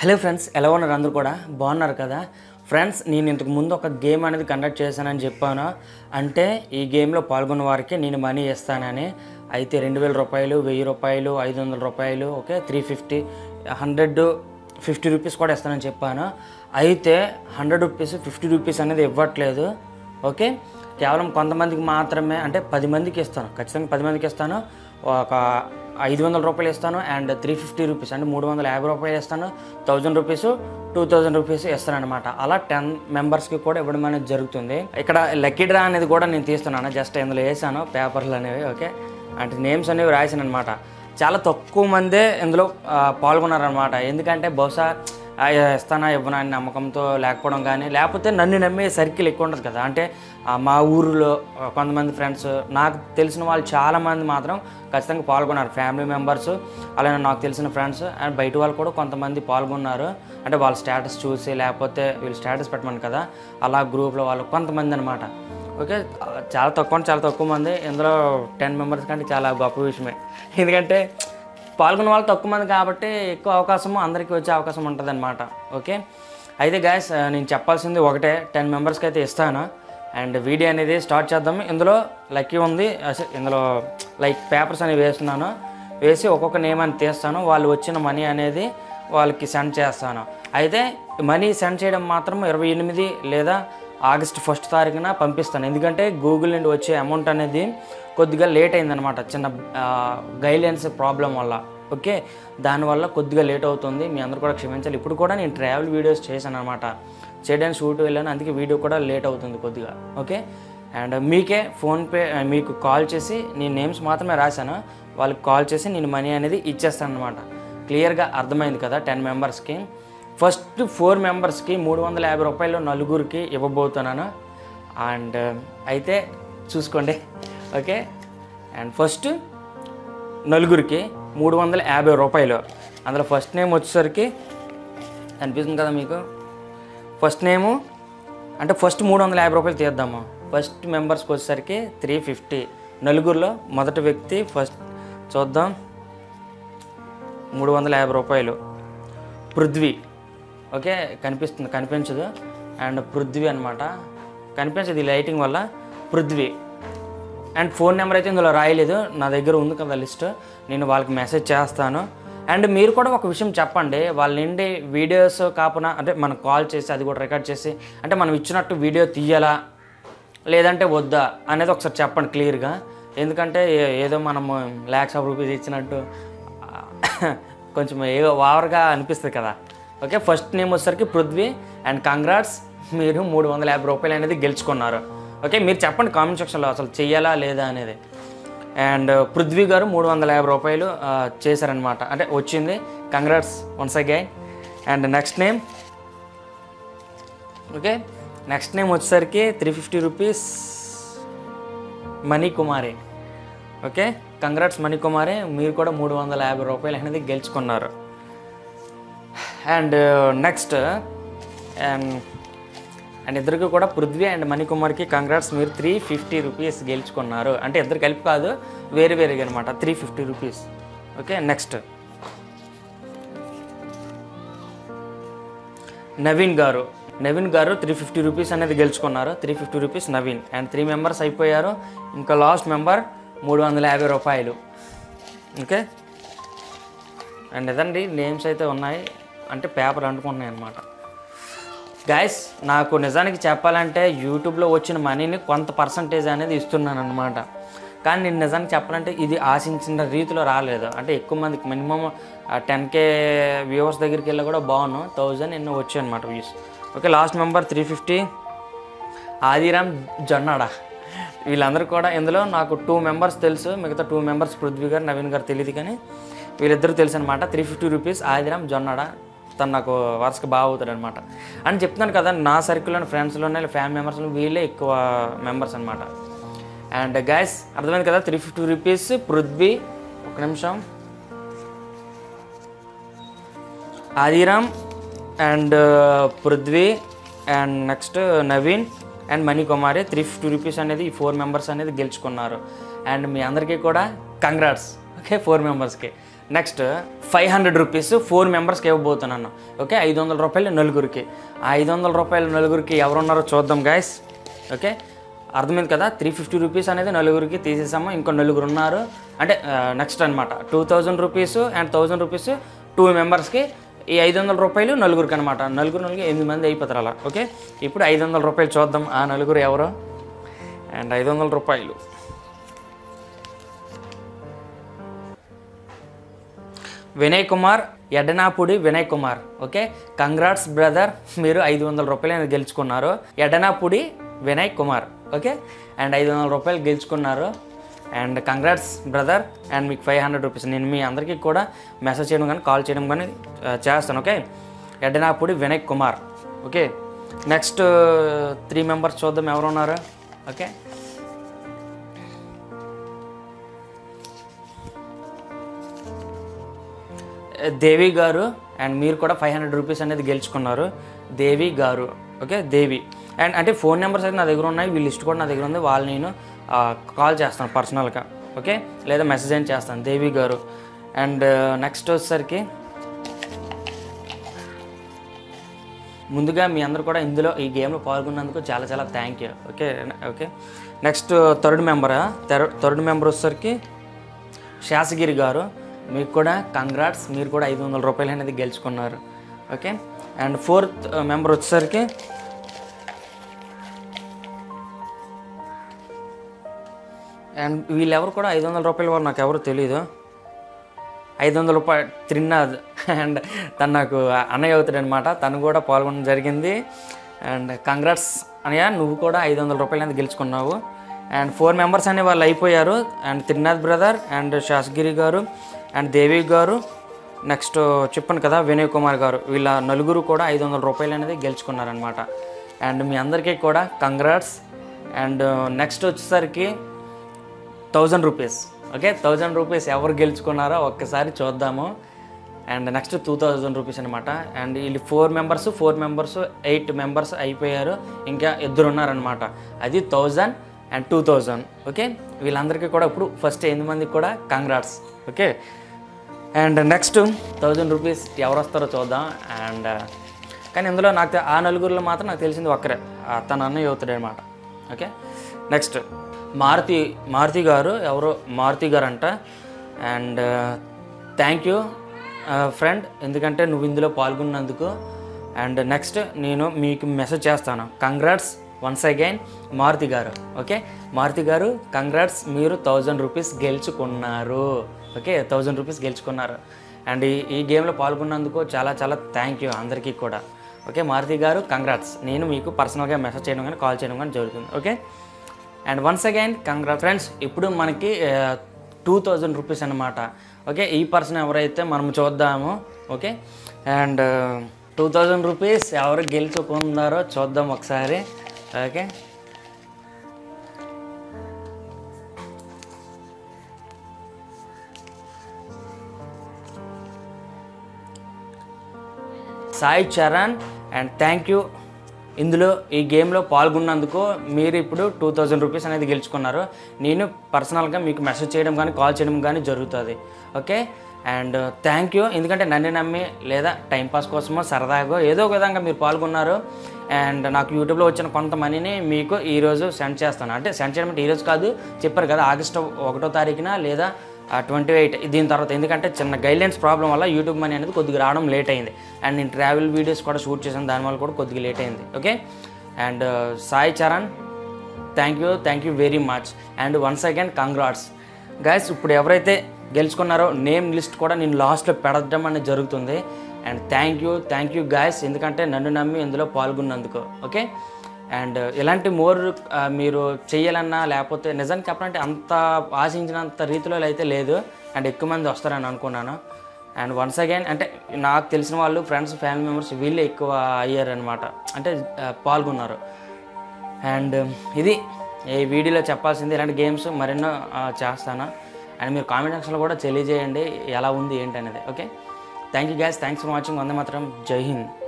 Hello friends, ఎలా ఉన్నారు? అందరూ కూడా బాగున్నారు కదా ఫ్రెండ్స్? నేను ఇంతకు ముందు ఒక గేమ్ అనేది కండక్ట్ చేశానని చెప్పాను. అంటే ఈ గేమ్లో పాల్గొన్న వారికి నేను మనీ ఇస్తానని. అయితే 2000 రూపాయలు, 1000 రూపాయలు, 500 రూపాయలు, ఓకే 350, 150 రూపీస్ కూడా ఇస్తానని చెప్పాను. అయితే 100 రూపీస్, 50 రూపీస్ అనేది ఇవ్వట్లేదు. ఓకే, కేవలం కొంతమందికి మాత్రమే, అంటే 10 మందికి ఇస్తాను, ఖచ్చితంగా 10 మందికి ఇస్తాను. ఒక 500 రూపాయలు ఇస్తాను అండ్ 350 రూపీస్ అంటే 350 రూపాయలు ఇస్తాను. 1000 రూపీస్, 2000 రూపీస్ ఇస్తాను అనమాట. అలా 10 మెంబర్స్కి కూడా ఇవ్వడం అనేది జరుగుతుంది. ఇక్కడ లక్కీ డ్రా అనేది కూడా నేను తీస్తున్నాను. జస్ట్ ఇందులో వేసాను పేపర్లు అనేవి, ఓకే, అంటే నేమ్స్ అనేవి రాసాను అనమాట. చాలా తక్కువ మందే ఇందులో పాల్గొన్నారనమాట. ఎందుకంటే బహుశా ఇస్తానా ఇవ్వనా అని నమ్మకంతో లేకపోవడం కానీ, లేకపోతే నన్ను నమ్మే సర్కిల్ ఎక్కువ ఉంటుంది కదా. అంటే మా ఊరిలో కొంతమంది ఫ్రెండ్స్, నాకు తెలిసిన వాళ్ళు చాలామంది మాత్రం ఖచ్చితంగా పాల్గొన్నారు. ఫ్యామిలీ మెంబర్స్, అలానే నాకు తెలిసిన ఫ్రెండ్స్ అండ్ బయట వాళ్ళు కూడా కొంతమంది పాల్గొన్నారు. అంటే వాళ్ళ స్టేటస్ చూసి, లేకపోతే వీళ్ళు స్టేటస్ పెట్టమని కదా, అలా గ్రూప్లో వాళ్ళు కొంతమంది అనమాట. ఓకే, చాలా తక్కువ మంది. ఇందులో 10 మెంబర్స్ కంటే చాలా గొప్ప విషయమే. ఎందుకంటే పాల్గొన్న వాళ్ళు తక్కువ మంది కాబట్టి ఎక్కువ అవకాశము అందరికీ వచ్చే అవకాశం ఉంటుంది అనమాట. ఓకే, అయితే గాయస్ నేను చెప్పాల్సింది ఒకటే, 10 మెంబర్స్కి అయితే ఇస్తాను అండ్ వీడియో అనేది స్టార్ట్ చేద్దాము. ఇందులో లక్కీ ఉంది, ఇందులో లైక్ పేపర్స్ అనేవి వేస్తున్నాను. వేసి ఒక్కొక్క నేమ్ అని తీస్తాను. వాళ్ళు వచ్చిన మనీ అనేది వాళ్ళకి సెండ్ చేస్తాను. అయితే మనీ సెండ్ చేయడం మాత్రం 28 లేదా ఆగస్టు 1 తారీఖున పంపిస్తాను. ఎందుకంటే గూగుల్ నుండి వచ్చే అమౌంట్ అనేది కొద్దిగా లేట్ అయిందనమాట, చిన్న గైడ్లైన్స్ ప్రాబ్లం వల్ల. ఓకే, దానివల్ల కొద్దిగా లేట్ అవుతుంది. మీ అందరూ కూడా క్షమించాలి. ఇప్పుడు కూడా నేను ట్రావెల్ వీడియోస్ చేశాను అనమాట, చేయడానికి షూట్ వెళ్ళాను, అందుకే వీడియో కూడా లేట్ అవుతుంది కొద్దిగా. ఓకే, అండ్ మీకే ఫోన్పే మీకు కాల్ చేసి, నేను నేమ్స్ మాత్రమే రాశాను, వాళ్ళకి కాల్ చేసి నేను మనీ అనేది ఇచ్చేస్తాను అనమాట. క్లియర్గా అర్థమైంది కదా? 10 మెంబర్స్కి ఫస్ట్ 4 మెంబర్స్కి 350 రూపాయలు నలుగురికి ఇవ్వబోతున్నాను. అండ్ అయితే చూసుకోండి. ఓకే, అండ్ ఫస్ట్ నలుగురికి 350 రూపాయలు. అందులో ఫస్ట్ నేమ్ వచ్చేసరికి అనిపిస్తుంది కదా మీకు, ఫస్ట్ నేము అంటే ఫస్ట్ 350 రూపాయలు తీద్దాము. ఫస్ట్ మెంబర్స్కి వచ్చేసరికి 350. నలుగురిలో మొదటి వ్యక్తి ఫస్ట్ చూద్దాం, 350 రూపాయలు పృథ్వీ. ఓకే, కనిపించదు అండ్ పృథ్వీ అనమాట, కనిపించదు ఈ లైటింగ్ వల్ల. పృథ్వీ అండ్ ఫోన్ నెంబర్ అయితే ఇందులో రాయలేదు, నా దగ్గర ఉంది కదా లిస్ట్, నేను వాళ్ళకి మెసేజ్ చేస్తాను. అండ్ మీరు కూడా ఒక విషయం చెప్పండి, వాళ్ళ నుండి వీడియోస్ కాకుండా, అంటే మనం కాల్ చేసి అది కూడా రికార్డ్ చేసి, అంటే మనం ఇచ్చినట్టు వీడియో తీయాలా లేదంటే వద్దా అనేది ఒకసారి చెప్పండి క్లియర్గా. ఎందుకంటే ఏదో మనము lakhs of rupees ఇచ్చినట్టు కొంచెం ఏదో ఓవర్గా అనిపిస్తుంది కదా. ఓకే, ఫస్ట్ నేమ్ వచ్చేసరికి పృథ్వీ అండ్ కంగ్రాట్స్, మీరు 350 రూపాయలు అనేది గెలుచుకున్నారు. ఓకే, మీరు చెప్పండి కామెంట్ సెక్షన్లో అసలు చెయ్యాలా లేదా అనేది. అండ్ పృథ్వీ గారు 350 రూపాయలు చేశారనమాట, అంటే వచ్చింది. Congrats once again. And next name, okay, next name వచ్చేసరికి 350 rupees Manikumari. Okay, congrats Manikumari, మీరు కూడా 350 రూపాయలు అనేది గెలుచుకున్నారు. అండ్ నెక్స్ట్ అండ్ ఇద్దరికి కూడా పృథ్వీ అండ్ మణికుమార్కి కంగ్రాట్స్, మీరు 350 రూపీస్ గెలుచుకున్నారు. అంటే ఇద్దరు కలిపి కాదు, వేరుగా అనమాట, 350 రూపీస్. ఓకే, నెక్స్ట్ నవీన్ గారు 350 రూపీస్ అనేది గెలుచుకున్నారు. 350 రూపీస్ నవీన్. అండ్ 3 మెంబర్స్ అయిపోయారు. ఇంకా లాస్ట్ మెంబర్ 350 రూపాయలు. ఓకే, అండ్ ఇదండి నేమ్స్ అయితే ఉన్నాయి, అంటే పేపర్ అంటుకుంటున్నాయి అన్నమాట. గైస్, నాకు నిజానికి చెప్పాలంటే యూట్యూబ్లో వచ్చిన మనీని కొంత పర్సంటేజ్ అనేది ఇస్తున్నాను అనమాట. కానీ నేను నిజానికి చెప్పాలంటే ఇది ఆశించిన రీతిలో రాలేదు. అంటే ఎక్కువ మందికి మినిమం 10K వ్యూవర్స్ దగ్గరికి వెళ్ళి కూడా బాగున్నాను, 1000 ఎన్నో వచ్చాయి అనమాట views. Okay, last member 350 Adiram Jonnada. వీళ్ళందరూ కూడా, ఇందులో నాకు 2 మెంబర్స్ తెలుసు, మిగతా 2 మెంబర్స్ పృథ్వీ గారు, నవీన్ గారు తెలియదు, కానీ వీళ్ళిద్దరూ తెలుసు అనమాట. 350 రూపీస్ ఆదిరామ్ జొన్నాడా, తను నాకు వరుసగా బాగా అవుతాడు అనమాట. అని చెప్తున్నాను కదా, నా సర్కిల్లోని ఫ్రెండ్స్లోనే ఫ్యామిలీ మెంబర్స్లో వీళ్ళే ఎక్కువ మెంబర్స్ అనమాట. అండ్ గైస్ అర్థమైంది కదా, 350 రూపీస్ పృథ్వీ, ఒక నిమిషం, Adiram and Prithvi and next Naveen and Manikumari 350 rupees అనేది ఈ 4 మెంబర్స్ అనేది గెలుచుకున్నారు. అండ్ మీ అందరికీ కూడా కంగ్రాట్స్. ఓకే, 4 మెంబర్స్కి నెక్స్ట్ 500 రూపీస్ 4 మెంబర్స్కి ఇవ్వబోతున్నాను. ఓకే, 500 రూపాయలు నలుగురికి. ఆ 500 రూపాయలు నలుగురికి ఎవరున్నారో చూద్దాం గైస్. ఓకే, అర్థమైంది కదా. 350 రూపీస్ అనేది నలుగురికి తీసేసాము. ఇంకో నలుగురు ఉన్నారు. అంటే నెక్స్ట్ అనమాట 2000 రూపీస్ అండ్ 1000 రూపీస్ 2 మెంబర్స్కి. ఈ 500 రూపాయలు నలుగురికి అనమాట. నలుగురు 8 మంది అయిపోతారు అలా. ఓకే, ఇప్పుడు 500 రూపాయలు చూద్దాం ఆ నలుగురు ఎవరో. అండ్ 500 రూపాయలు Vinay Kumar, Edanapudi Vinay Kumar. Okay, congrats brother, మీరు 500 రూపాయలు గెలుచుకున్నారు. ఎడనాపుడి వినయ్ కుమార్. ఓకే, అండ్ 500 రూపాయలు గెలుచుకున్నారు. And congrats brother. అండ్ మీకు 500 రూపీస్ నేను మీ అందరికీ కూడా మెసేజ్ చేయడం కానీ కాల్ చేయడం కానీ చేస్తాను. Okay, Edanapudi Vinay Kumar. Okay, next 3 members చూద్దాం ఎవరు ఉన్నారు. ఓకే, దేవి గారు. అండ్ మీరు కూడా 500 రూపీస్ అనేది గెలుచుకున్నారు. దేవి గారు. ఓకే, దేవి. అండ్ అంటే ఫోన్ నెంబర్స్ అయితే నా దగ్గర ఉన్నాయి, వీళ్ళ లిస్ట్ కూడా నా దగ్గర ఉంది. వాళ్ళు నేను కాల్ చేస్తాను పర్సనల్గా. ఓకే, లేదా మెసేజ్ అయినా చేస్తాను. దేవి గారు. అండ్ నెక్స్ట్ వచ్చేసరికి ముందుగా మీ అందరూ కూడా ఇందులో ఈ గేమ్లో పాల్గొన్నందుకు చాలా చాలా thank you. Okay okay, next third member వచ్చేసరికి శాసగిరి గారు. మీకు కూడా కంగ్రాట్స్, మీరు కూడా 500 రూపాయలు అనేది గెలుచుకున్నారు. ఓకే, అండ్ ఫోర్త్ మెంబర్ వచ్చేసరికి అండ్ వీళ్ళెవరు కూడా 500 రూపాయల వారు నాకు ఎవరు తెలీదు. 500 రూపాయలు త్రినాథ్. అండ్ తను నాకు అన్నయ్య అవుతాడు అనమాట. తను కూడా పాల్గొనడం జరిగింది. అండ్ కంగ్రాట్స్ అన్నయ్య, నువ్వు కూడా 500 రూపాయలు అనేది గెలుచుకున్నావు. అండ్ 4 మెంబర్స్ అనే వాళ్ళు అయిపోయారు. And Trinath brother and Sasagiri గారు అండ్ దేవి గారు, నెక్స్ట్ చెప్పాను కదా వినయ్ కుమార్ గారు. వీళ్ళ నలుగురు కూడా 500 రూపాయలు అనేది గెలుచుకున్నారనమాట. అండ్ మీ అందరికీ కూడా కంగ్రాట్స్. అండ్ నెక్స్ట్ వచ్చేసరికి 1000 రూపీస్. ఓకే, 1000 రూపీస్ ఎవరు గెలుచుకున్నారో ఒక్కసారి చూద్దాము. అండ్ నెక్స్ట్ 2000 రూపీస్ అనమాట. అండ్ వీళ్ళు 4 మెంబర్స్ 8 మెంబర్స్ అయిపోయారు. ఇంకా 2 ఉన్నారనమాట. అది 1000 అండ్ 2000. ఓకే, వీళ్ళందరికీ కూడా ఇప్పుడు ఫస్ట్ 8 మందికి కూడా congrats. Okay, and next 1000 rupees ఎవరు వస్తారో చూద్దాం. అండ్ కానీ ఇందులో నాకు ఆ నలుగురిలో మాత్రం నాకు తెలిసింది ఒక్కరే, తన అన్నయ్య అవుతాడు అనమాట. ఓకే, నెక్స్ట్ మారుతి గారు. ఎవరో మారుతి గారు అంట. అండ్ థ్యాంక్ యూ ఫ్రెండ్, ఎందుకంటే నువ్వు ఇందులో పాల్గొన్నందుకు. అండ్ నెక్స్ట్ నేను మీకు మెసేజ్ చేస్తాను. కంగ్రాట్స్ వన్స్ అగైన్ మారుతి గారు. ఓకే, మారుతి గారు కంగ్రాట్స్, మీరు 1000 రూపీస్ గెలుచుకున్నారు. ఓకే, 1000 రూపీస్ గెలుచుకున్నారు. అండ్ ఈ గేమ్లో పాల్గొన్నందుకు చాలా చాలా థ్యాంక్ యూ అందరికీ కూడా. ఓకే, మారుతి గారు కంగ్రాట్స్. నేను మీకు పర్సనల్గా మెసేజ్ చేయడం కానీ కాల్ చేయడం కానీ జరుగుతుంది. Okay, and once again congrats friends. ఇప్పుడు మనకి 2000 రూపీస్ అనమాట. ఓకే, ఈ పర్సన్ ఎవరైతే మనం చూద్దాము. ఓకే, అండ్ 2000 రూపీస్ ఎవరు గెలుచుకున్నారో చూద్దాం ఒకసారి. Okay, Sai Charan. And thank you ఇందులో ఈ గేమ్లో పాల్గొన్నందుకు. మీరు ఇప్పుడు 2000 రూపీస్ అనేది గెలుచుకున్నారు. నేను పర్సనల్గా మీకు మెసేజ్ చేయడం కానీ కాల్ చేయడం కానీ జరుగుతుంది. ఓకే, అండ్ థ్యాంక్ యూ, ఎందుకంటే నన్ను నమ్మి లేదా టైంపాస్ కోసమో సరదాగా ఏదో ఒక విధంగా మీరు పాల్గొన్నారు. అండ్ నాకు యూట్యూబ్లో వచ్చిన కొంత మనీని మీకు ఈరోజు సెండ్ చేస్తాను. అంటే సెండ్ చేయడం అంటే ఈరోజు కాదు, చెప్పారు కదా ఆగస్టు 1వ తారీఖున లేదా 28 దీని తర్వాత. ఎందుకంటే చిన్న గైడ్లైన్స్ ప్రాబ్లం వల్ల యూట్యూబ్ మనీ అనేది కొద్దిగా రావడం లేట్ అయింది. అండ్ నేను ట్రావెల్ వీడియోస్ కూడా షూట్ చేశాను, దానివల్ల కూడా కొద్దిగా లేట్ అయింది. Okay, and Sai Charan thank you very much. And once again congrats guys. ఇప్పుడు ఎవరైతే గెలుచుకున్నారో నేమ్ లిస్ట్ కూడా నేను లాస్ట్లో పెడడం అనేది జరుగుతుంది. అండ్ థ్యాంక్ యూ గైస్, ఎందుకంటే నన్ను నమ్మి ఇందులో పాల్గొన్నందుకు. ఓకే, అండ్ ఇలాంటి మోర్ మీరు చేయాలన్నా లేకపోతే నిజానికి చెప్పాలంటే అంత ఆశించినంత రీతిలో అయితే లేదు. అండ్ ఎక్కువ మంది వస్తారని అనుకున్నాను. అండ్ వన్స్ అగైన్ అంటే నాకు తెలిసిన వాళ్ళు ఫ్రెండ్స్ ఫ్యామిలీ మెంబర్స్ వీళ్ళే ఎక్కువ అయ్యారనమాట, అంటే పాల్గొన్నారు. అండ్ ఇది ఈ వీడియోలో చెప్పాల్సింది. ఇలాంటి గేమ్స్ మరెన్నో చేస్తాను. అండ్ మీరు కామెంట్ సెక్షన్లో కూడా తెలియజేయండి ఎలా ఉంది ఏంటి అనేది. Okay, thank you guys, thanks for watching. వందే మాత్రం, జై హింద్.